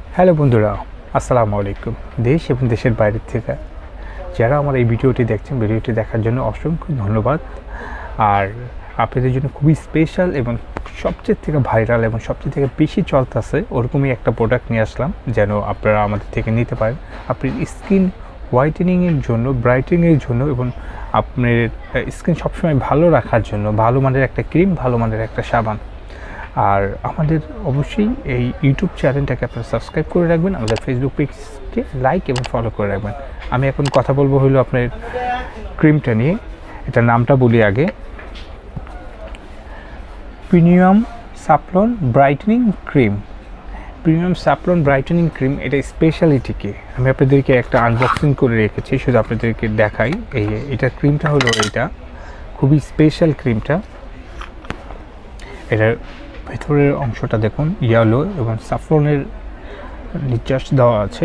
Hello বন্ধুরা, আসসালামু আলাইকুম। দেশ এবং দেশের বাইরের থেকে যারা আমার এই ভিডিওটি দেখছেন, ভিডিওটি দেখার জন্য অসংখ্য ধন্যবাদ। আর আপনাদের জন্য খুবই স্পেশাল এবং সবচেয়ে থেকে ভাইরাল এবং সবচেয়ে থেকে বেশি চলতেছে ওরকমই একটা প্রোডাক্ট নিয়ে আসলাম, যেন আপনারা আমাদের থেকে নিতে পারেন। আপনার স্কিন হোয়াইটেনিংয়ের জন্য, ব্রাইটেনিংয়ের জন্য এবং আপনার স্কিন সবসময় ভালো রাখার জন্য ভালো মানের একটা ক্রিম, ভালো মানের একটা সাবান। আর আমাদের অবশ্যই এই ইউটিউব চ্যানেলটাকে আপনারা সাবস্ক্রাইব করে রাখবেন, আমাদের ফেসবুক পেজকে লাইক এবং ফলো করে রাখবেন। আমি এখন কথা বলবো হলো আপনার ক্রিমটা নিয়ে। এটার নামটা বলি আগে, premium saffron brightening cream. Premium saffron brightening cream, এটা স্পেশালিটি কি আমি আপনাদেরকে একটা আনবক্সিং করে রেখেছি, শুধু আপনাদেরকে দেখাই। এটা ক্রিমটা হলো এইটা খুবই স্পেশাল ক্রিমটা। এটার ভেতরের অংশটা দেখুন, ইয়েলো এবং স্যাফরনের নির্যাস দেওয়া আছে।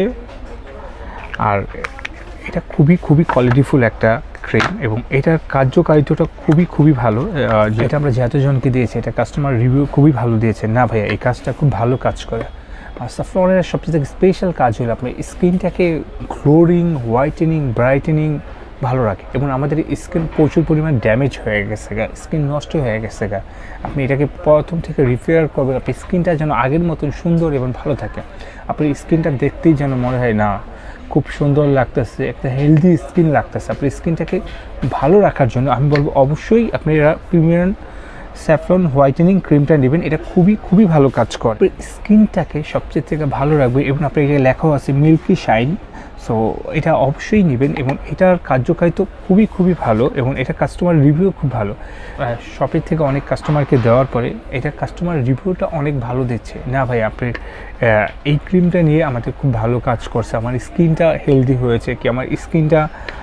আর এটা খুবই কোয়ালিটিফুল একটা ক্রিম এবং এটার কার্যকারিতাটা খুবই ভালো। যেটা আমরা যতজনকে দিয়েছি, এটা কাস্টমার রিভিউ খুবই ভালো দিয়েছে, না ভাইয়া এই কাজটা খুব ভালো কাজ করে। আর স্যাফরনের সবচেয়ে স্পেশাল কাজ হলো আপনার স্কিনটাকে গ্লোরিং, হোয়াইটেনিং, ব্রাইটেনিং ভালো রাখে। এবং আমাদের স্কিন প্রচুর পরিমাণ ড্যামেজ হয়ে গেছে গা, স্কিন নষ্ট হয়ে গেছে গা, আপনি এটাকে প্রথম থেকে রিপেয়ার করবেন, আপনার স্কিনটা যেন আগের মতন সুন্দর এবং ভালো থাকে। আপনার স্কিনটা দেখতেই যেন মনে হয় না খুব সুন্দর লাগতেছে, একটা হেলদি স্কিন লাগতেছে। আপনার স্কিনটাকে ভালো রাখার জন্য আমি বলবো অবশ্যই আপনি এরা প্রিমিয়াম স্যাফলন হোয়াইটেনিং ক্রিমটা নেবেন। এটা খুবই ভালো কাজ করে, স্কিনটাকে সবচেয়ে থেকে ভালো রাখবে। এবং আপনার এখানে লেখাও আছে মিল্কি শাইন, সো এটা অবশ্যই নেবেন। এবং এটার কার্যকারিতা খুবই ভালো এবং এটা কাস্টমার রিভিউ খুব ভালো। শপের থেকে অনেক কাস্টমারকে দেওয়ার পরে এটা কাস্টমার রিভিউটা অনেক ভালো দিচ্ছে, না ভাই আপনি এই ক্রিমটা নিয়ে আমাদের খুব ভালো কাজ করছে, আমার স্কিনটা হেলদি হয়েছে, কি আমার স্কিনটা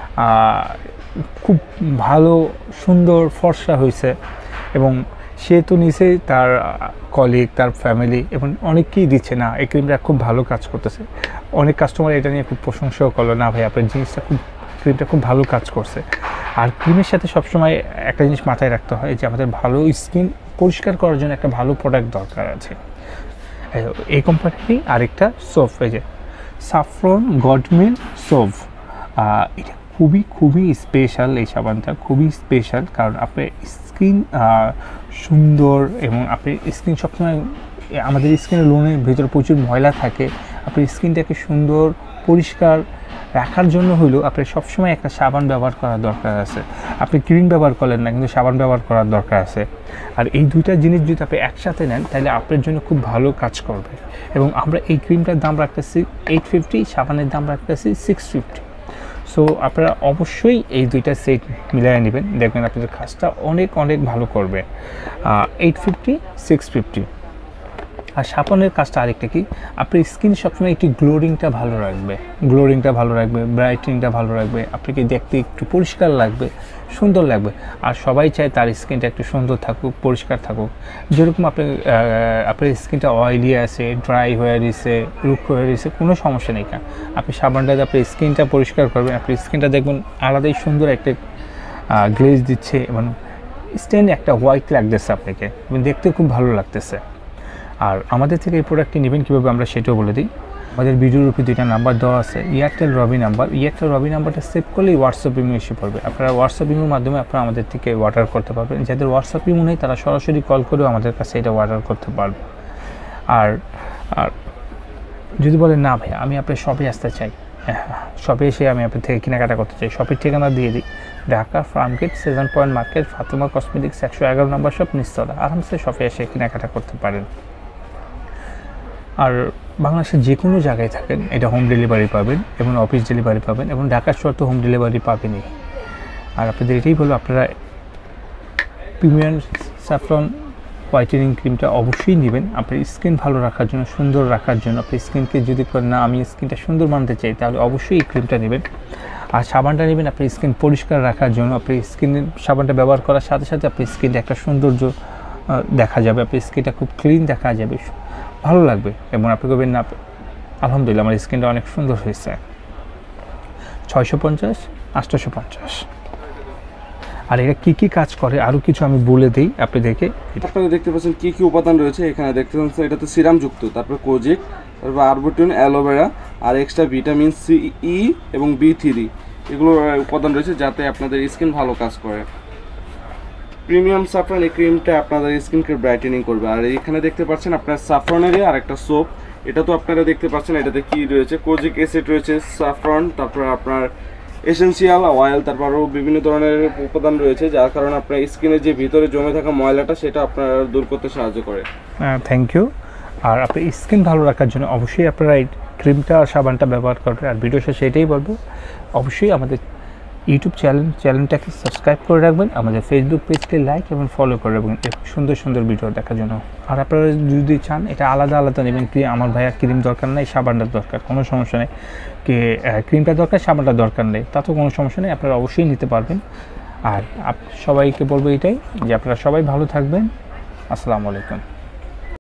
খুব ভালো সুন্দর ফর্সা হয়েছে। এবং সে তো নিচে তার কলিগ, তার ফ্যামিলি এবং অনেককেই দিচ্ছে, না এই ক্রিমটা খুব ভালো কাজ করতেছে। অনেক কাস্টমার এটা নিয়ে খুব প্রশংসাও করলো, না ভাই আপনার জিনিসটা ক্রিমটা খুব ভালো কাজ করছে। আর ক্রিমের সাথে সবসময় একটা জিনিস মাথায় রাখতে হয় যে আমাদের ভালো স্কিন পরিষ্কার করার জন্য একটা ভালো প্রোডাক্ট দরকার আছে। এই কোম্পানিরই আরেকটা সোপ, এই যে সাফরন গডমিল সোপ, এটা খুবই স্পেশাল। এই সাবানটা খুবই স্পেশাল, কারণ আপনার স্কিন সুন্দর এবং আপনার স্কিন সবসময়, আমাদের স্কিনের লোনের ভিতরে প্রচুর ময়লা থাকে, আপনার স্কিনটাকে সুন্দর পরিষ্কার রাখার জন্য হলো আপনার সবসময় একটা সাবান ব্যবহার করার দরকার আছে। আপনি ক্রিম ব্যবহার করেন না, কিন্তু সাবান ব্যবহার করার দরকার আছে। আর এই দুইটা জিনিস যদি আপনি একসাথে নেন তাহলে আপনার জন্য খুব ভালো কাজ করবে। এবং আমরা এই ক্রিমটার দাম রাখতেছি 850, সাবানের দাম রাখতেছি 650। সো আপনারা অবশ্যই এই দুইটা সেট মিলিয়ে নেবেন, দেখবেন আপনাদের কাজটা অনেক ভালো করবে। 850, 650। আর সাবানের কাজটা আরেকটা কি, আপনার স্কিন সবসময় একটু গ্লোরিংটা ভালো রাখবে, ব্রাইটেনিংটা ভালো রাখবে, আপনাকে দেখতে একটু পরিষ্কার লাগবে, সুন্দর লাগবে। আর সবাই চায় তার স্কিনটা একটু সুন্দর থাকুক, পরিষ্কার থাকুক। যেরকম আপনার স্কিনটা অয়েলি আছে, ড্রাই হয়ে রয়েছে, রুক্ষ হয়ে রয়েছে, কোনো সমস্যা নেই। কেন আপনি সাবানটাতে আপনার স্কিনটা পরিষ্কার করবেন, আপনার স্কিনটা দেখবেন আলাদাই সুন্দর একটা গ্লেজ দিচ্ছে এবং স্টেন একটা হোয়াইট লাগতেছে আপনাকে এবং দেখতে খুব ভালো লাগতেছে। আর আমাদের থেকে এই প্রোডাক্টটি নেবেন কীভাবে আমরা সেটাও বলে দিই। আমাদের ভিডিওর উপরে দুইটা নাম্বার দেওয়া আছে, Airtel Robi number. Airtel Robi নাম্বারটা সেভ করলেই হোয়াটসঅ্যাপ ইমো এসে পড়বে। আপনারা হোয়াটসঅ্যাপ ইমোর মাধ্যমে আপনারা আমাদের থেকে অর্ডার করতে পারবেন। যাদের হোয়াটসঅ্যাপ ইমো নেই তারা সরাসরি কল করেও আমাদের কাছে এটা অর্ডার করতে পারবে। আর যদি বলেন না ভাই আমি আপনার শপে আসতে চাই, শপে এসে আমি আপনার থেকে কেনাকাটা করতে চাই, শপের ঠিকানা দিয়ে দিই, Dhaka Farmgate 7 point market, Fatema cosmetics 111 number shop, নিচতলা। আরামসে শপে এসে কেনাকাটা করতে পারেন। আর বাংলাদেশের যে কোনো জায়গায় থাকেন এটা হোম ডেলিভারি পাবেন এবং অফিস ডেলিভারি পাবেন, এবং ঢাকার শহর তো হোম ডেলিভারি পাবেনই। আর আপনাদের এটাই বলো, আপনারা প্রিমিয়াম স্যাফরন হোয়াইটেনিং ক্রিমটা অবশ্যই নেবেন আপনার স্কিন ভালো রাখার জন্য, সুন্দর রাখার জন্য। আপনার স্কিনকে যদি না আমি স্কিনটা সুন্দর মানতে চাই তাহলে অবশ্যই এই ক্রিমটা নেবেন। আর সাবানটা নেবেন আপনার স্কিন পরিষ্কার রাখার জন্য। আপনার স্কিনের সাবানটা ব্যবহার করার সাথে সাথে আপনার স্কিনটা একটা সৌন্দর্য দেখা যাবে, আপনার স্কিনটা খুব ক্লিন দেখা যাবে, ভালো লাগবে। এবং আপনি বলবেন না আলহামদুলিল্লাহ আমার স্কিনটা অনেক সুন্দর হয়েছে। 650, 850। আর এটা কী কাজ করে আরও কিছু আমি বলে দিই আপনাদেরকে। আপনারা দেখতে পাচ্ছেন কী উপাদান রয়েছে এখানে। দেখতে পাচ্ছেন এটা তো সিরামযুক্ত, তারপর কোজিক, তারপর আরবুটিন, অ্যালোভেরা আর এক্সট্রা ভিটামিন সি, ই এবং B3 এগুলো উপাদান রয়েছে যাতে আপনাদের স্কিন ভালো কাজ করে। প্রিমিয়াম সাফরান এই ক্রিমটা আপনাদের স্কিনকে ব্রাইটেনিং করবে। আর এখানে দেখতে পাচ্ছেন আপনার সাফরানেরই আর একটা সোপ, এটা তো আপনারা দেখতে পাচ্ছেন এটাতে কি রয়েছে, কোজিক অ্যাসিড রয়েছে, সাফরান, তারপর আপনার এসেনশিয়াল অয়েল, তারপর আরও বিভিন্ন ধরনের উপাদান রয়েছে যার কারণে আপনার স্কিনের যে ভিতরে জমে থাকা ময়লাটা সেটা আপনার দূর করতে সাহায্য করে। Thank you. আর আপনার স্কিন ভালো রাখার জন্য অবশ্যই আপনারা এই ক্রিমটা আর সাবানটা ব্যবহার করবেন। আর ভিডিও শেষে এটাই বলবো, অবশ্যই আমাদের ইউটিউব চ্যানেলটাকে সাবস্ক্রাইব করে রাখবেন, আমাদের ফেসবুক পেজকে লাইক এবং ফলো করে রাখবেন সুন্দর সুন্দর ভিডিও দেখার জন্য। আর আপনারা যদি চান এটা আলাদা আলাদা নেবেন, কি আমার ভাইয়া ক্রিম দরকার নেই, সাবানটার দরকার, কোনো সমস্যা নেই, কি ক্রিমটা দরকার সাবানটা দরকার নেই, তা তো কোনো সমস্যা নেই, আপনারা অবশ্যই নিতে পারবেন। আর সবাইকে বলবো এটাই যে আপনারা সবাই ভালো থাকবেন। আসসালামু আলাইকুম।